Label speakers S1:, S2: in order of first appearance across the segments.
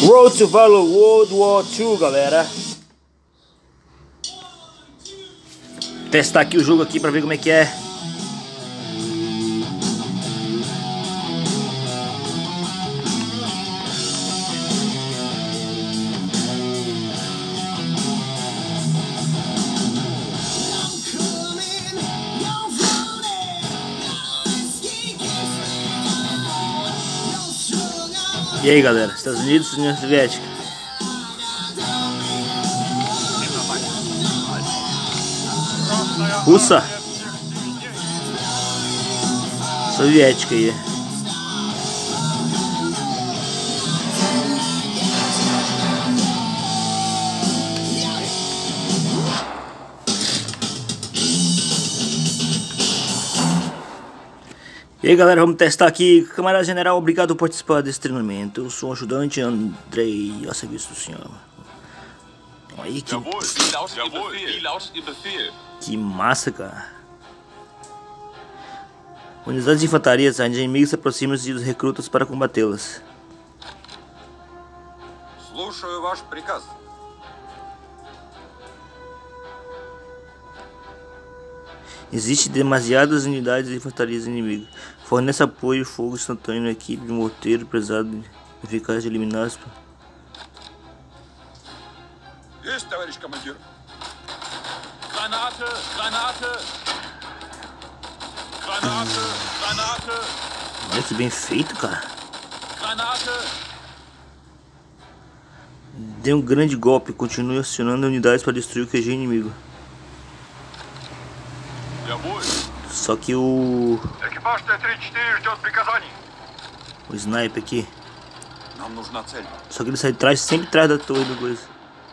S1: Road to Valor World War II, galera. Testar aqui o jogo aqui pra ver como é que é. E aí, galera, Estados Unidos, União Soviética. Russa. Soviética aí. E aí, galera, vamos testar aqui. Camarada General, obrigado por participar desse treinamento. Eu sou um ajudante Andrei, a serviço do senhor. Aí, que massa, cara. Unidades de infantaria, as inimigas se aproximam e os recrutas para combatê-las.
S2: Слушаю ваш приказ.
S1: Existem demasiadas unidades de infantaria inimigas. Fornece apoio e fogo instantâneo à equipe de morteiro pesado eficaz de eliminar.
S2: Есть, товарищ командир.
S3: Granate, Granate. Granate, Granate.
S1: Olha que bem feito, cara.
S3: Granate.
S1: Dê um grande golpe, continue acionando unidades para destruir o QG inimigo. Só que o sniper aqui.
S2: Нам нужна цель.
S1: Só que ele sai de trás, sempre atrás da torre do coisa.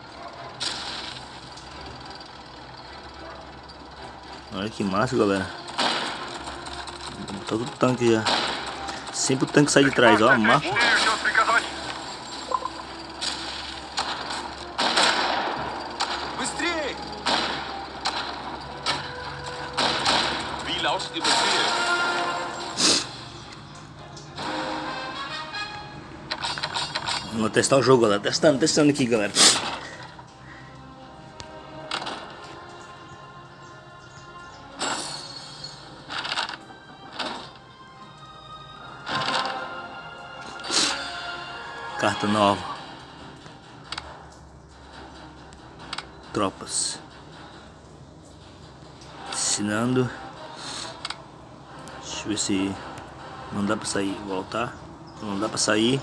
S1: Olha que massa, galera. Tá tudo tanque já. Sempre o tanque sai de trás, ó. Massa.
S2: Быстрее!
S3: Wie lautet Ihr Befehl?
S1: Vamos testar o jogo, galera. Testando aqui, galera. Carta nova. Tropas. Ensinando. Deixa eu ver se não dá pra sair. Voltar. Não dá pra sair.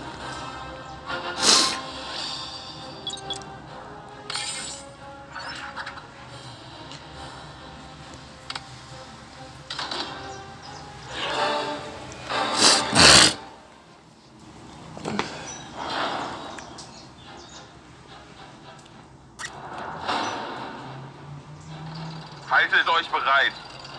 S3: Haltet euch bereit.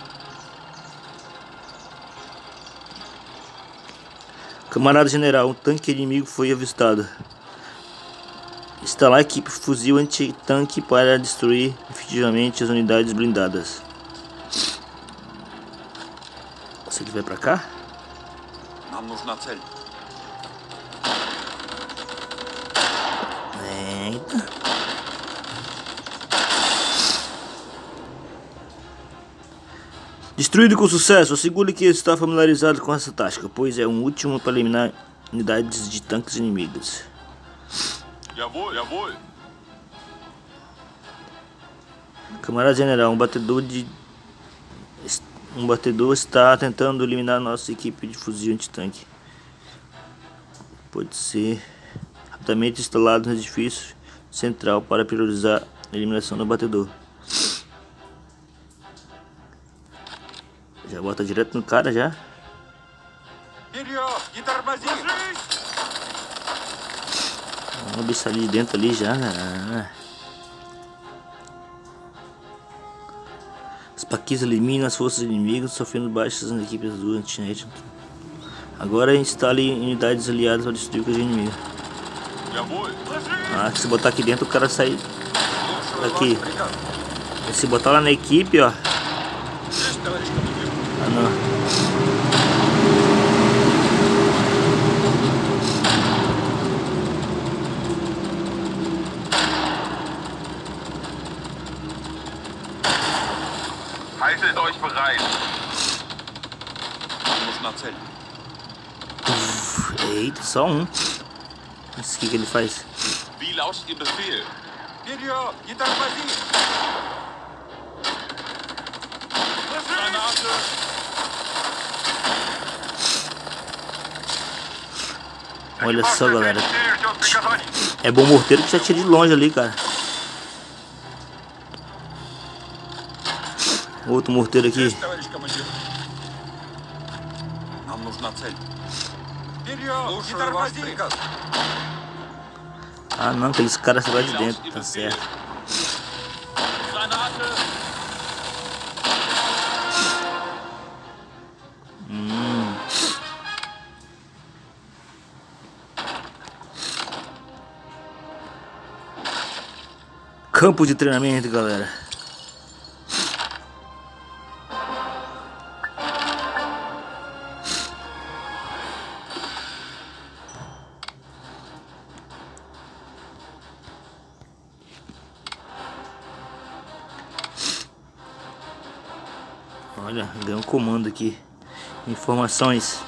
S1: Camarada General, um tanque inimigo foi avistado. Instalar a equipe fuzil anti-tanque para destruir efetivamente as unidades blindadas. Você que vai pra cá?
S2: Нам нужна цель.
S1: Eita. Destruído com sucesso, assegure que está familiarizado com essa tática, pois é um último para eliminar unidades de tanques inimigas.
S3: Jawohl, jawohl.
S1: Camarada General, um batedor está tentando eliminar nossa equipe de fuzil antitanque. Pode ser rapidamente instalado no edifício central para priorizar a eliminação do batedor. Já bota direto no cara já.
S2: Вперед! Не тормози!
S1: Vamos bicho ali dentro ali já. Né? As paquis eliminam as forças inimigas, sofrendo baixas nas equipes do anti-net. Agora instale unidades aliadas para destruir o QG inimigo.
S3: Jawohl.
S1: Ah, se botar aqui dentro o cara sai daqui. Se botar lá na equipe, ó.
S2: Есть, товарищ командир.
S1: Ah, não.
S3: euch bereit.
S2: Vamos na цель.
S1: Eita, só um. Mas o que ele faz?
S3: Wie lautet Ihr Befehl?
S2: Вперед! Не тормози!
S3: Granate!
S1: Olha só, galera. É bom morteiro que já tira de longe ali, cara. Outro morteiro aqui.
S2: Есть, товарищ командир. Нам нужна цель. Вперед! Не тормози!
S1: Ah, não, aqueles caras lá de
S3: Wie
S1: dentro,
S3: lautet Ihr
S1: tá
S3: Befehl?
S1: certo.
S3: Granate!
S1: Campo de treinamento, galera. Olha, ganhou um comando aqui. Informações.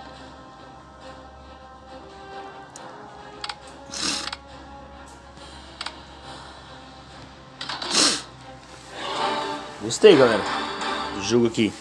S1: Gostei, galera, do jogo aqui.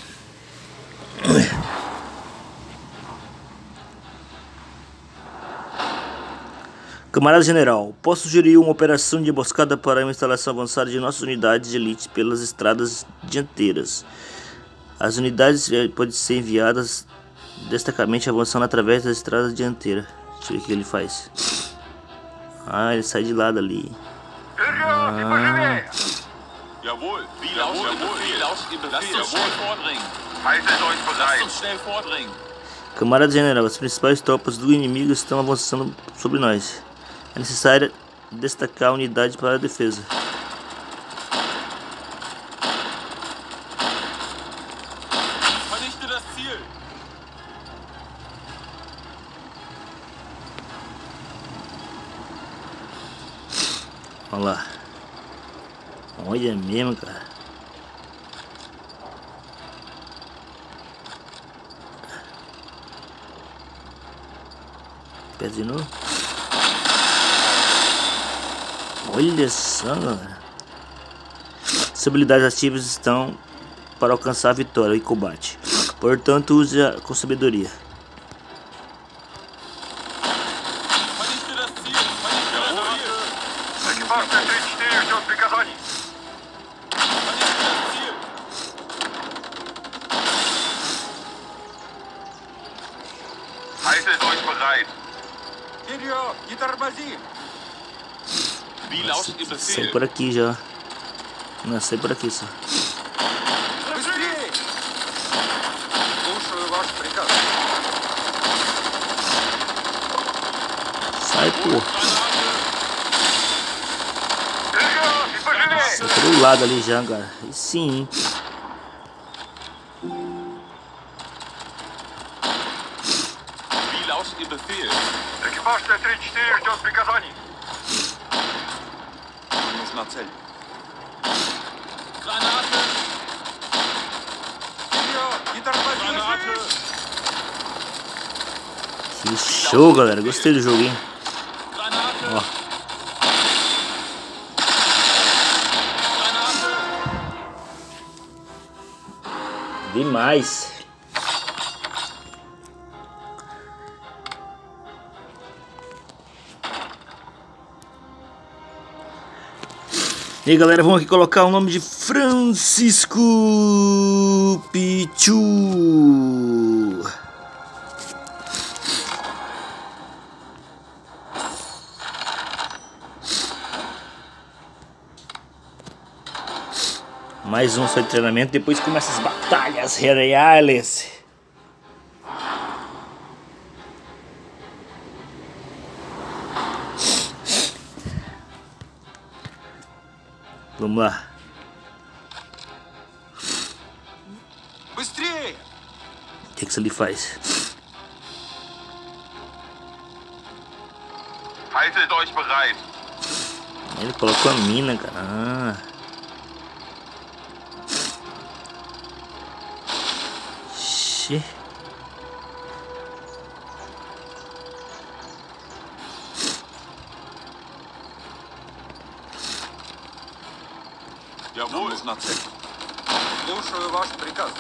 S1: Camarada General, posso sugerir uma operação de emboscada para uma instalação avançada de nossas unidades de elite pelas estradas dianteiras. As unidades podem ser enviadas destacadamente avançando através das estradas dianteiras. Deixa eu ver o que ele faz. Ah, ele sai de lado ali.
S3: Jawohl, wie lautet Ihr Befehl? Lasst uns schnell vordringen. Haltet euch bereit. Lasst uns schnell vordringen.
S1: Camarada General, as principais tropas do inimigo estão avançando sobre nós. É necessário destacar a unidade para a defesa.
S3: Vernichte das Ziel.
S1: Olha lá. Olha mesmo, cara. Pede de novo. Olha só, galera. As habilidades ativas estão para alcançar a vitória em combate. Portanto, use-a com sabedoria.
S3: Vernichte das Ziel. Vernichte das Ziel.
S2: Экипаж Т-34 ждет приказаний.
S3: Vernichte das Ziel. Haltet euch bereit.
S2: Вперед! Не тормози!
S3: Wie lautet Ihr
S1: Sai
S3: Befehl?
S1: por aqui já. Não, sai por aqui só.
S2: Быстрее! Слушаю ваш приказ.
S1: Sai, pô.
S3: Granate!
S2: Вперед! И пожалей!
S1: Sai pelo lado ali já, cara. E sim.
S3: Wie lautet Ihr Befehl?
S2: Экипаж Т-34 ждет приказаний. Нам нужна цель.
S3: Granate!
S2: Вперед! Не тормози!
S3: Granate!
S1: Que show, galera. Gostei do jogo, hein?
S3: Granate!
S1: Ó.
S3: Granate!
S1: Demais. E aí, galera, vamos aqui colocar o nome de Francisco Pichu. Mais um só de treinamento, depois começa as batalhas reais. Vamos lá.
S2: Быстрее!
S1: O que isso ali faz?
S3: Haltet euch bereit.
S1: Ele colocou a mina, cara.
S3: Jawohl.
S2: Нужна цель. Слушаю ваш приказ.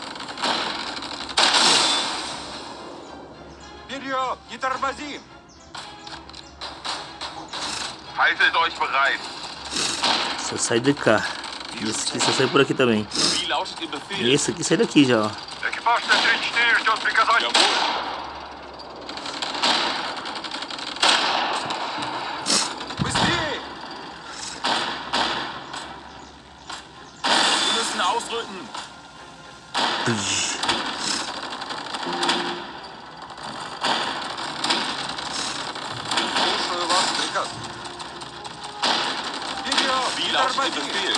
S2: Вперед! Не тормозим!
S3: Haltet euch bereit.
S1: Só sai de cá. Esse aqui só sai por aqui também.
S3: Wie lautet Ihr Befehl?
S1: E esse aqui sai daqui já, ó.
S3: Экипаж Т-34 ждет приказаний. Jawohl.
S2: Быстрее!
S3: Wir müssen ausrücken.
S2: Слушаю ваш приказ. Вперед!
S3: Wie
S2: Не
S3: lautet Ihr
S2: тормозим!
S3: Befehl?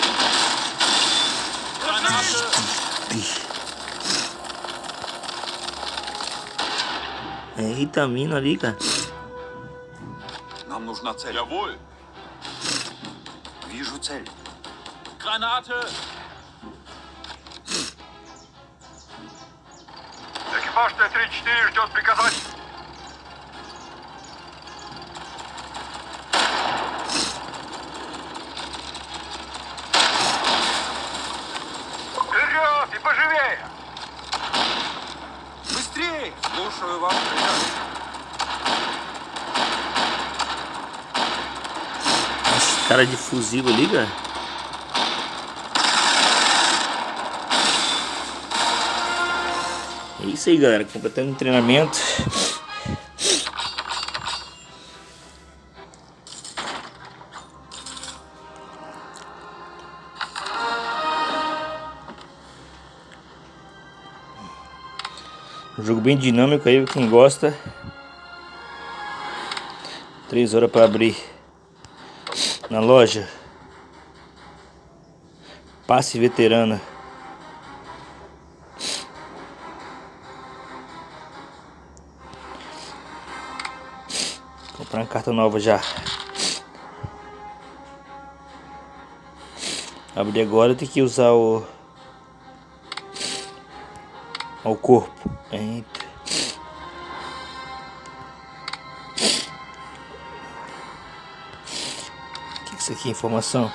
S3: Granate.
S1: Eita, mina ali, cara.
S2: Нам нужна цель.
S3: Jawohl.
S2: Вижу цель.
S3: Granate.
S2: Экипаж Т-34 ждет приказаний. Вперед и поживее! Быстрее! Слушаю ваш приказ.
S1: Esse cara de fuzil ali, cara. É isso aí, galera. Completando o treinamento. Um jogo bem dinâmico aí, quem gosta. 3 horas para abrir na loja. Passe veterana. Comprar uma carta nova já. Abrir agora, tem que usar o corpo. Eita. O que é isso aqui? Informação.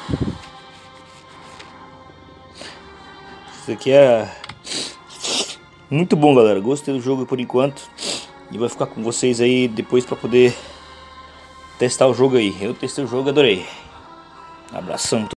S1: Isso aqui é muito bom, galera. Gostei do jogo por enquanto. E vai ficar com vocês aí depois para poder testar o jogo aí. Eu testei o jogo e adorei. Abração.